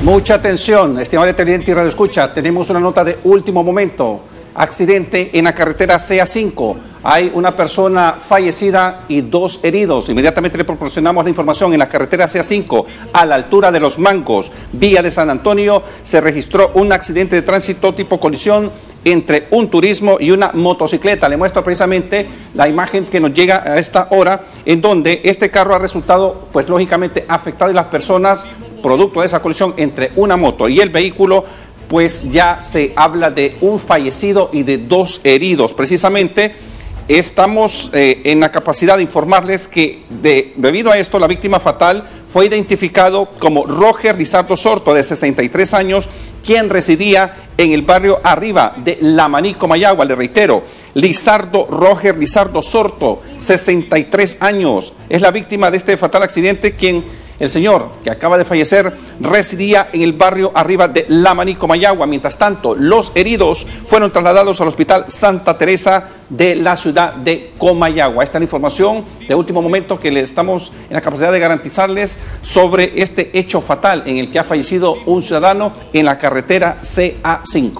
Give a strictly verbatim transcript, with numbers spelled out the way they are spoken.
Mucha atención, estimable televidente y radio escucha, tenemos una nota de último momento. Accidente en la carretera C A cinco. Hay una persona fallecida y dos heridos. Inmediatamente le proporcionamos la información. En la carretera C A cinco, a la altura de Los Mangos, vía de San Antonio, se registró un accidente de tránsito tipo colisión entre un turismo y una motocicleta. Le muestro precisamente la imagen que nos llega a esta hora, en donde este carro ha resultado, pues lógicamente, afectado y las personas, producto de esa colisión entre una moto y el vehículo, pues ya se habla de un fallecido y de dos heridos. Precisamente estamos eh, en la capacidad de informarles que de, debido a esto la víctima fatal fue identificado como Roger Lizardo Sorto, de sesenta y tres años, quien residía en el barrio Arriba de La Maní, Comayagua. Le reitero, Lizardo Roger Lizardo Sorto, sesenta y tres años, es la víctima de este fatal accidente, quien el señor que acaba de fallecer residía en el barrio Arriba de La Maní, Comayagua. Mientras tanto, los heridos fueron trasladados al Hospital Santa Teresa de la ciudad de Comayagua. Esta es la información de último momento que le estamos en la capacidad de garantizarles sobre este hecho fatal en el que ha fallecido un ciudadano en la carretera C A cinco.